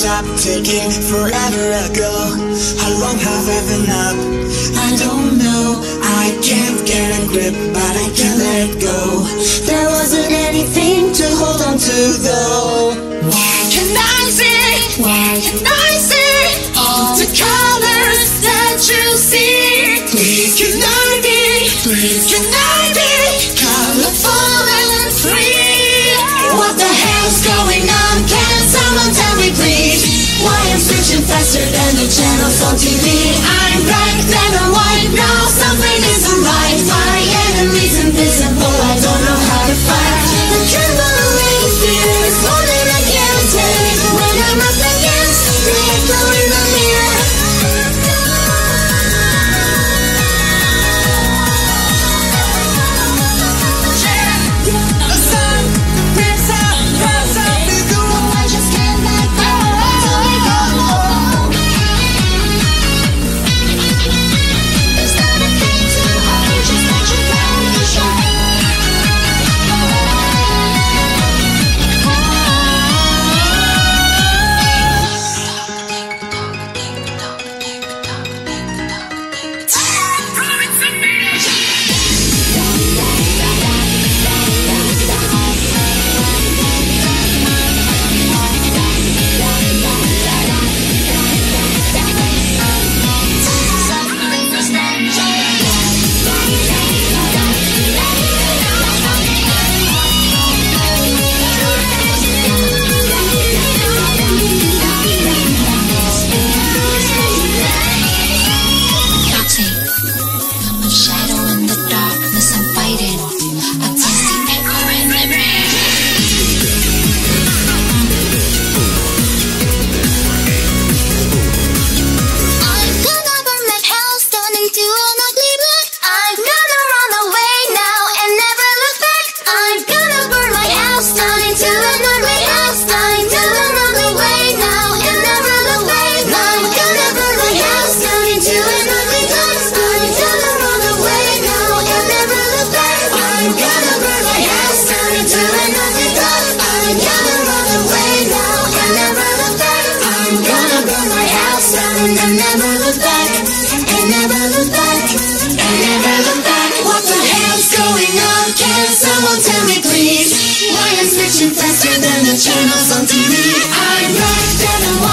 stopped ticking forever ago. How long have I been up? I don't know. I can't get a grip, but I can't let go. There wasn't anything to hold on to though. Why can I see? Why can I see all the colors that you see? Please can I be? Please can I be colorful and free? What the hell's going on? Can someone tell me please? Why I'm switching faster than the channels on TV? I'm black, then I'm white, now something isn't right. My enemy's invisible, I don't know how to fight. The trembling fear is more than I can take. When I'm up against the echo in the mirror. Faster than the channels on TV. I'm black, then I'm